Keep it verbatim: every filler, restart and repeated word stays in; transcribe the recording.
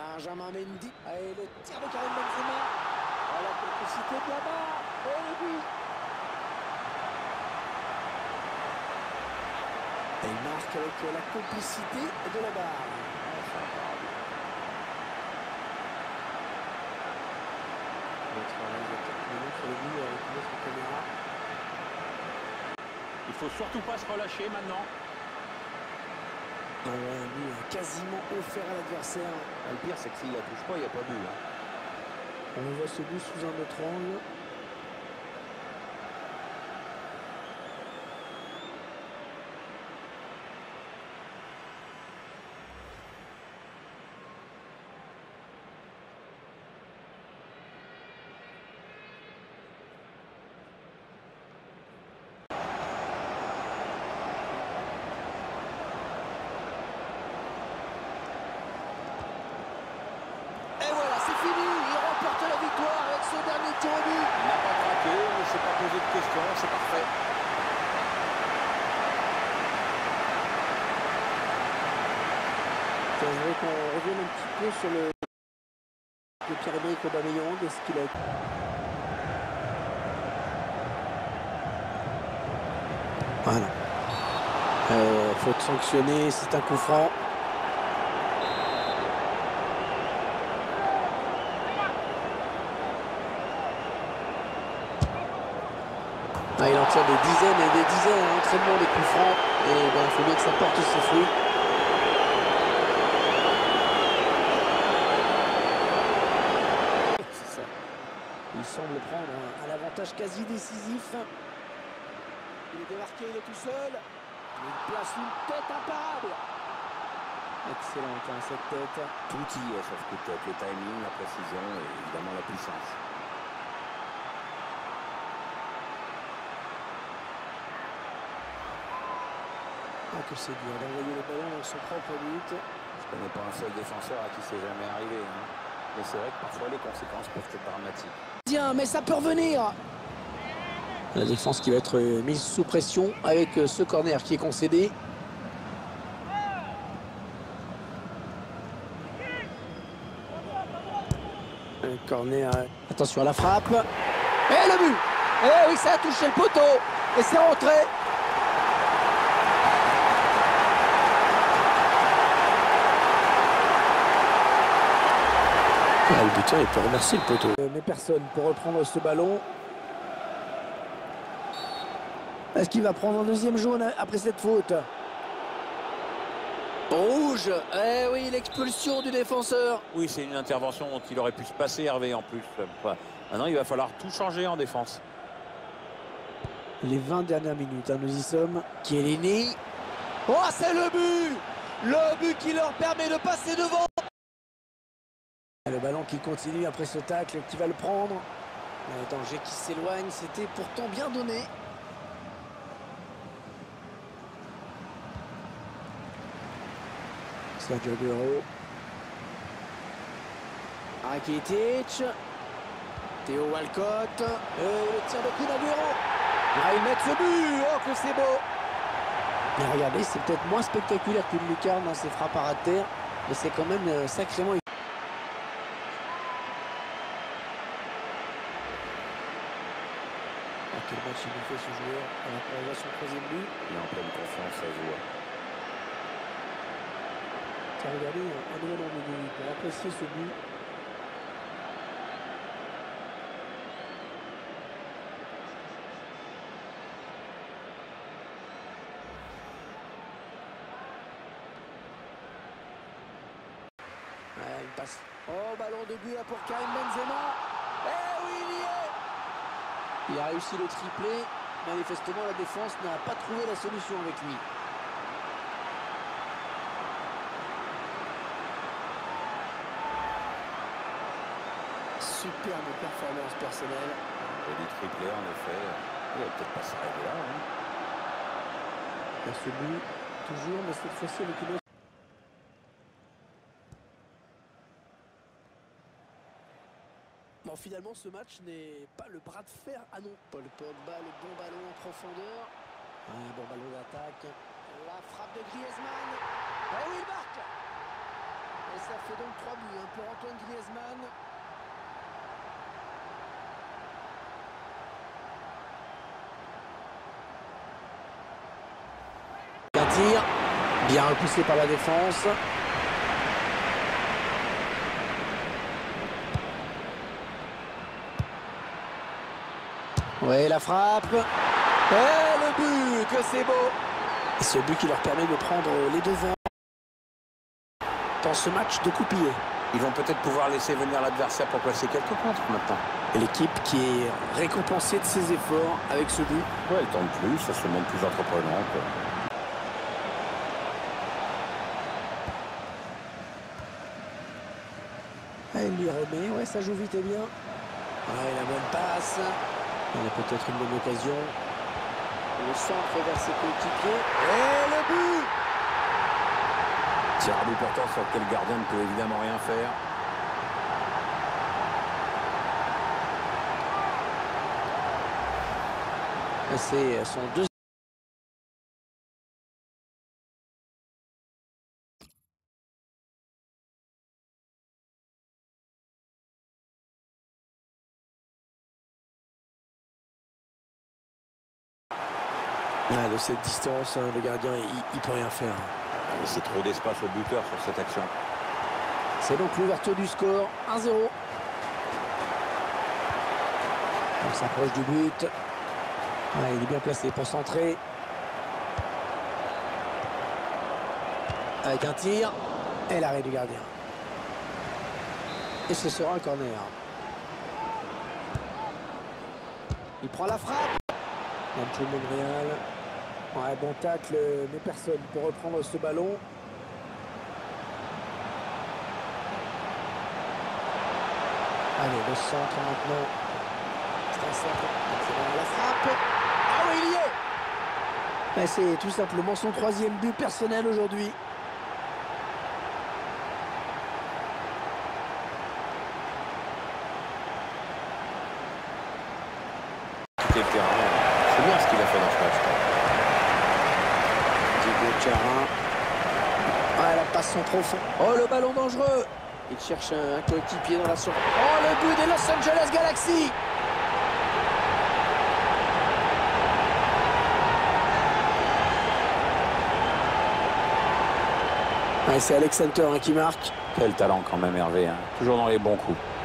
Benjamin Mendy. Allez, le tir de Karim Benzema. Oh, la complicité de là-bas. Et le but. Et il marque avec la complicité de la barre. Notre réalisateur qui nous montre le but avec notre caméra. Il faut surtout pas se relâcher maintenant. Ah ouais, un but quasiment offert à l'adversaire. Ah, le pire, c'est que s'il la touche pas, il n'y a pas but. Hein. On voit ce but sous un autre angle. La victoire avec ce dernier tir au but. Il n'a pas craqué, il ne s'est pas posé de questions, c'est parfait. Je voudrais qu'on revienne un petit peu sur le, le Pierre-Emerick Aubameyang et ce qu'il a. Voilà. Euh, faute sanctionnée, c'est un coup franc. Ah, il en tire des dizaines et des dizaines à l'entraînement des coups francs. Et il ben, faut bien que ça porte ses fruits. C'est ça. Il semble prendre un, un avantage quasi décisif. Il est démarqué, il est tout seul. Il place une tête imparable. Excellente hein, cette tête. Tout y est sauf que tête, le timing, la précision et évidemment la puissance. Ah, que c'est dur d'envoyer le ballon dans son propre but. Je connais pas un seul défenseur à qui c'est jamais arrivé. Hein. Mais c'est vrai que parfois les conséquences peuvent être dramatiques. Tiens, mais ça peut revenir. La défense qui va être mise sous pression avec ce corner qui est concédé. Un corner. Attention à la frappe. Et le but. Eh oui, ça a touché le poteau. Et c'est rentré. Ah, le buteur, il peut remercier le poteau. Euh, mais personne pour reprendre ce ballon. Est-ce qu'il va prendre un deuxième jaune après cette faute? Rouge. Eh oui, l'expulsion du défenseur. Oui, c'est une intervention dont il aurait pu se passer, Hervé, en plus. Maintenant, il va falloir tout changer en défense. Les vingt dernières minutes, hein, nous y sommes. Chiellini. Oh, c'est le but. Le but qui leur permet de passer devant. Le ballon qui continue après ce tacle, qui va le prendre. Le danger qui s'éloigne, c'était pourtant bien donné. Sergio Aguero. Rakitic. Theo Walcott. Et le tir de Kun Aguero. Ah, ils mettent ce but. Oh, que c'est beau. Mais regardez, c'est peut-être moins spectaculaire qu'une lucarne dans ses frappes à ras de terre. Mais c'est quand même euh, sacrément... Quel match il nous fait ce joueur on voit son troisième but. Il est en pleine confiance, ça se voit. Tiens, regardez, un nouvel angle de vue pour apprécier ce but. Ouais, il passe. Oh, ballon de but là pour Karim Benzema. Eh oui, il y est. Il a réussi le triplé. Manifestement, la défense n'a pas trouvé la solution avec lui. Superbe performance personnelle. Il y a du triplé, en effet. Il va peut-être pas s'arrêter là. Hein. Il y a ce but, toujours, mais cette fois-ci avec une autre. Bon, finalement, ce match n'est pas le bras de fer. Ah non, Paul Pogba, le bon ballon en profondeur. Un bon ballon d'attaque. La frappe de Griezmann. Ah oui, il marque. Et ça fait donc trois buts hein, pour Antoine Griezmann. Un tir, bien repoussé par la défense. Ouais, la frappe. Et le but, que c'est beau. Et ce but qui leur permet de prendre les devants dans ce match de coupier. Ils vont peut-être pouvoir laisser venir l'adversaire pour placer quelques contre maintenant. L'équipe qui est récompensée de ses efforts avec ce but. Ouais, elle tente plus, ça se montre plus entreprenant. Quoi. Elle lui remet, ouais, ça joue vite et bien. Ouais, la bonne passe. Elle a peut-être une bonne occasion. Le centre vers ses coéquipiers. Et le but! Tir à but pourtant sur lequel le gardien ne peut évidemment rien faire. C'est son deuxième. Ah, de cette distance, hein, le gardien, il, il peut rien faire. C'est trop d'espace au buteur sur cette action. C'est donc l'ouverture du score, un zéro. On s'approche du but. Ah, il est bien placé pour centrer. Avec un tir. Et l'arrêt du gardien. Et ce sera un corner. Il prend la frappe. Nacho Monreal. Ouais, bon tacle, mais personne pour reprendre ce ballon. Allez, le centre maintenant. C'est un centre. C'est la frappe. Ah oui, il y est. C'est tout simplement son troisième but personnel aujourd'hui. Quel terrain. C'est bien ce qu'il a fait dans ce match. Diego Charin. Ah, la passe sont profond. Oh, le ballon dangereux. Il cherche un coéquipier dans la surface. Oh, le but des Los Angeles Galaxy. Ouais, c'est Alex Hunter hein, qui marque. Quel talent quand même Hervé. Hein. Toujours dans les bons coups.